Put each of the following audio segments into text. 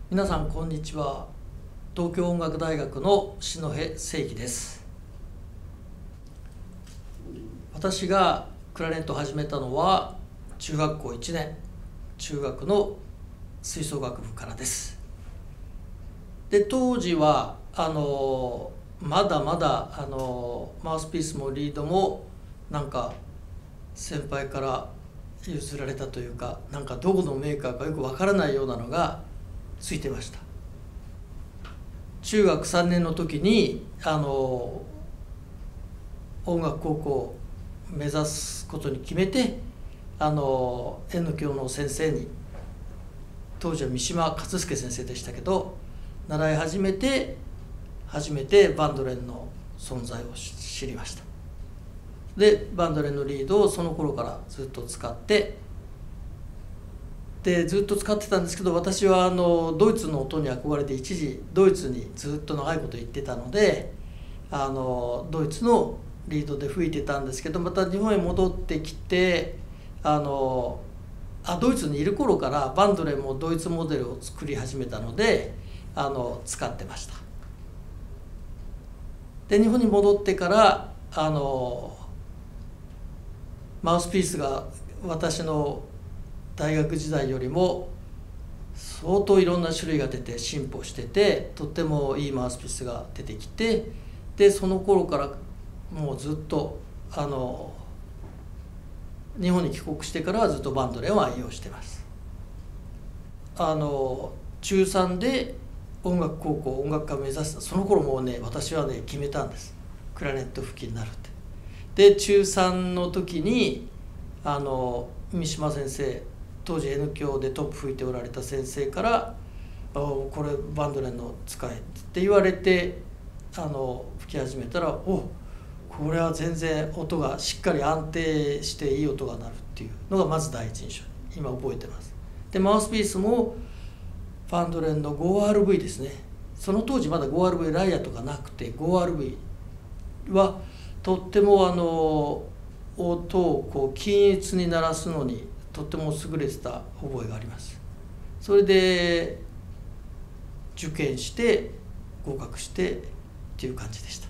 皆さんこんにちは。東京音楽大学の篠辺誠樹です。私がクラリネットを始めたのは中学校1年中学の吹奏楽部からです。で当時はまだまだマウスピースもリードもなんか先輩から譲られたというか、なんかどこのメーカーかよくわからないようなのがついてました。中学3年の時に音楽高校を目指すことに決めてN教の先生に、当時は三島勝介先生でしたけど、習い始めて初めてバンドレンの存在を知りました。でバンドレンのリードをその頃からずっと使ってずっと使ってたんですけど、私はドイツの音に憧れて一時ドイツにずっと長いこと行ってたのでドイツのリードで吹いてたんですけど、また日本へ戻ってきてドイツにいる頃からバンドレンもドイツモデルを作り始めたので使ってました。で日本に戻ってからマウスピースが私の大学時代よりも相当いろんな種類が出て進歩してて、とってもいいマウスピースが出てきて、でその頃からもうずっと日本に帰国してからはずっとバンドレンを愛用してます。中3で音楽高校音楽科を目指したその頃もうね、私はね決めたんです。クラリネット吹きになるって。で中3の時に三島先生、当時 N 教でトップ吹いておられた先生から「これバンドレンの使え」って言われて吹き始めたら、これは全然音がしっかり安定していい音が鳴るっていうのがまず第一印象、今覚えてます。でマウスピースもバンドレンの 5RV ですね。その当時まだ 5RV ライアとかなくて 5RV はとっても音を均一に鳴らすのにとっても優れてた覚えがあります。それで受験して合格してっていう感じでした。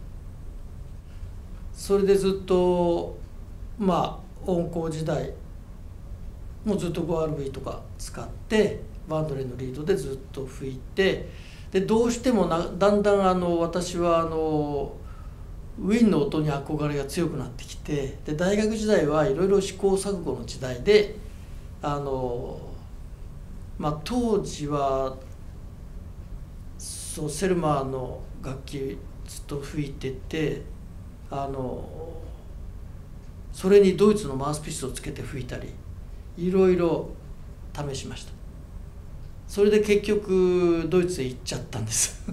それでずっと音工時代もずっと 5RV とか使ってバンドレンのリードでずっと吹いて、でどうしてもだんだん私はウィンの音に憧れが強くなってきて、で大学時代はいろいろ試行錯誤の時代で当時はセルマーの楽器ずっと吹いててそれにドイツのマウスピースをつけて吹いたりいろいろ試しました。それで結局ドイツへ行っちゃったんです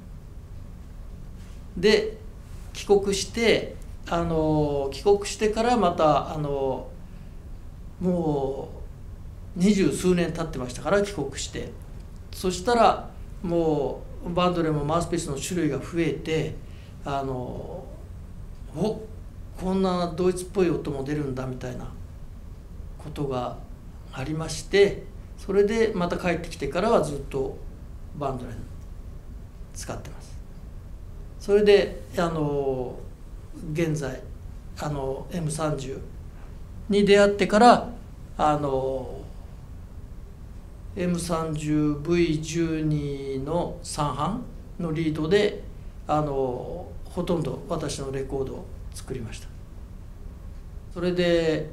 で帰国してからまたもう20数年経ってましたから帰国して、そしたらもうバンドレンもマウスピースの種類が増えてこんなドイツっぽい音も出るんだみたいなことがありまして、それでまた帰ってきてからはずっとバンドレン使ってます。それで現在M30 に出会ってからM30V12 の3版のリードでほとんど私のレコードを作りました。それで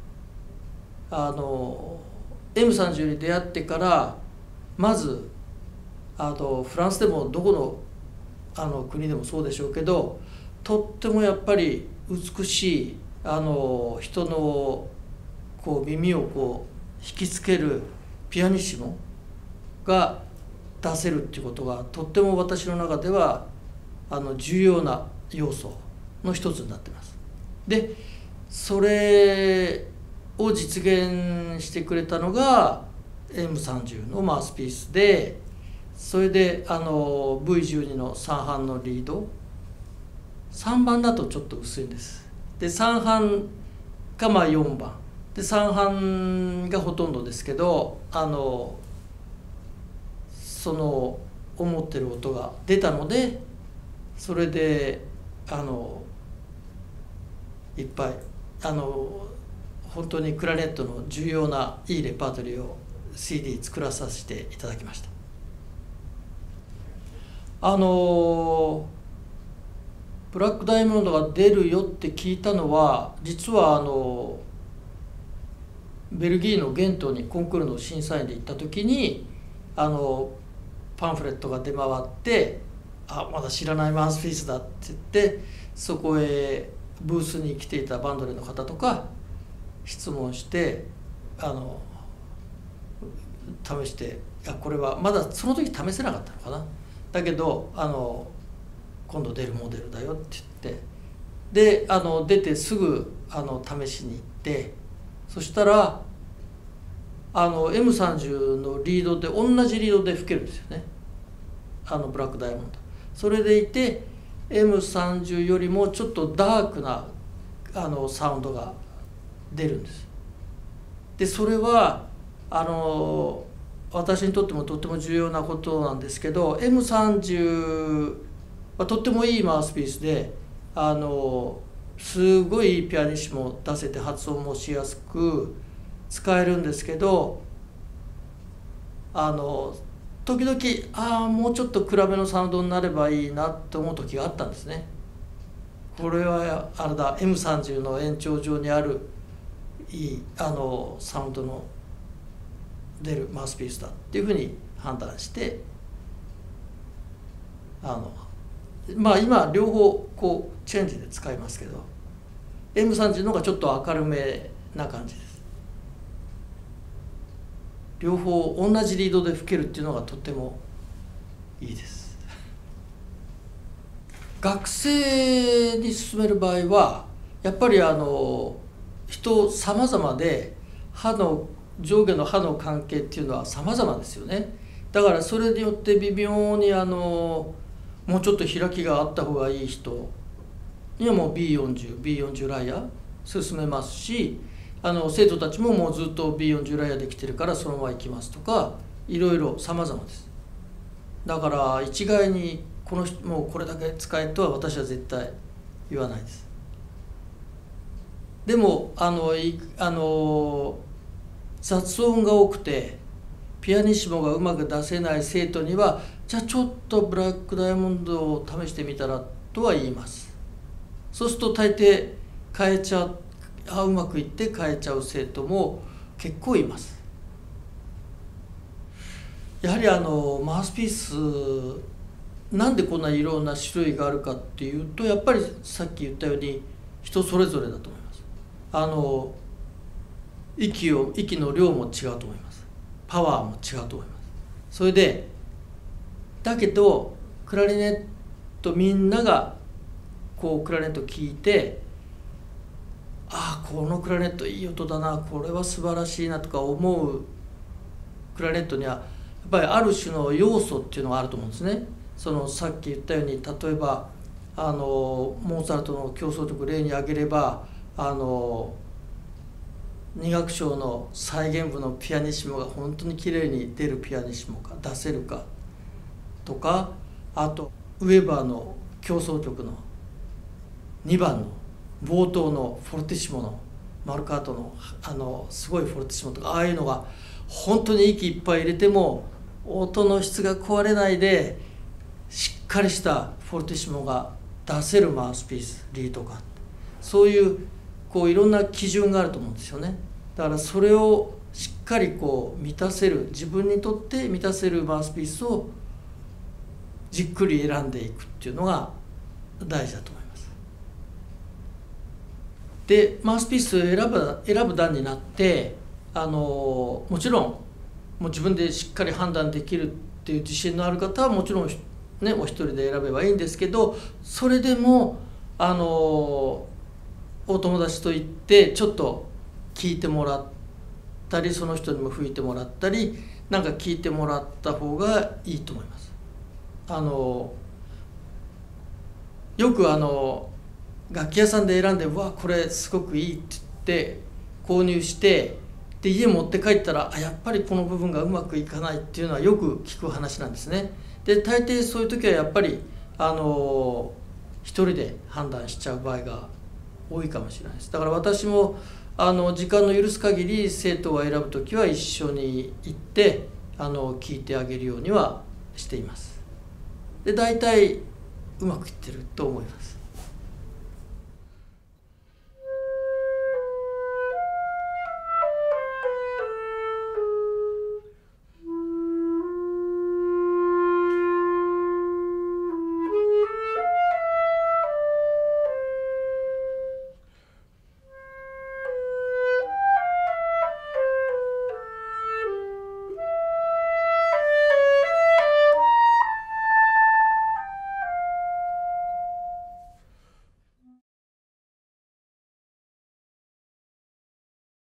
M30 に出会ってからまずフランスでもどこの国でもそうでしょうけど、とってもやっぱり美しい人の耳を引きつけるピアニッシモが出せるっていうことがとっても私の中では重要な要素の一つになってます。でそれを実現してくれたのが M30 のマウスピースで、それでV12 の3版のリード、3番だとちょっと薄いんです。で3版が4番で3版がほとんどですけどその思ってる音が出たので、それでいっぱい本当にクラリネットの重要ないいレパートリーを CD 作らさせていただきました。ブラックダイヤモンドが出るよって聞いたのは、実はベルギーのゲントにコンクールの審査員で行った時にパンフレットが出回って、まだ知らないマウスピースだって言って、そこへブースに来ていたバンドレーの方とか質問して試して、これはまだその時試せなかったのかな、だけど今度出るモデルだよって言って、で出てすぐ試しに行って、そしたらM30 のリードで同じリードで吹けるんですよね、ブラックダイヤモンド。それでいて M30 よりもちょっとダークなサウンドが出るんです。でそれは私にとってもとっても重要なことなんですけど、 M30 はとってもいいマウスピースで、すごいピアニッシモ出せて発音もしやすく使えるんですけど、時々もうちょっと暗めのサウンドになればいいなって思う時があったんですね。これはM30 の延長上にあるいいサウンドの出るマウスピースだっていうふうに判断して、今両方こうチェンジで使いますけど、 M30 の方がちょっと明るめな感じです。両方同じリードで吹けるっていうのがとってもいいです。学生に進める場合はやっぱり人様々で上下の歯の関係っていうのは様々ですよね。だからそれによって微妙にもうちょっと開きがあった方がいい人にはもう B40 ライヤー進めますし、生徒たちももうずっと B40 ライヤーできてるからそのまま行きますとか、いろいろ様々です。だから一概にこの人もうこれだけ使えとは私は絶対言わないです。でも雑音が多くてピアニッシモがうまく出せない生徒には、じゃあちょっとブラックダイヤモンドを試してみたらとは言います。そうすると大抵変えちゃう、うまくいって変えちゃう生徒も結構います。やはりマウスピースなんでこんないろんな種類があるかっていうと、やっぱりさっき言ったように人それぞれだと思います。息の量も違うと思います。パワーも違うと思います。それでだけどクラリネットみんながこうクラリネット聴いて、このクラリネットいい音だな、これは素晴らしいなとか思うクラリネットにはやっぱりある種の要素っていうのがあると思うんですね。さっき言ったように、例えばモーツァルトの協奏曲例に挙げれば2楽章の再現部のピアニッシモが本当にきれいに出るピアニッシモが出せるかとか、あとウェーバーの協奏曲の2番の冒頭のフォルティッシモのマルカートのすごいフォルティッシモとか、ああいうのが本当に息いっぱい入れても音の質が壊れないでしっかりしたフォルティッシモが出せるマウスピース、リードが、そういういろんな基準があると思うんですよね。だからそれをしっかり満たせる、自分にとって満たせるマウスピースをじっくり選んでいくっていうのが大事だと思います。でマウスピースを選ぶ段になってもちろんもう自分でしっかり判断できるっていう自信のある方はもちろんねお一人で選べばいいんですけど、それでもお友達と行ってちょっと聞いてもらったり、その人にも吹いてもらったりなんか聞いてもらった方がいいと思います。よく楽器屋さんで選んで「わこれすごくいい」って言って購入してで家持って帰ったらやっぱりこの部分がうまくいかないっていうのはよく聞く話なんですね。で大抵そういう時はやっぱり一人で判断しちゃう場合が多いかもしれないです。だから私も時間の許す限り生徒を選ぶ時は一緒に行って聞いてあげるようにはしています。で大体うまくいってると思います。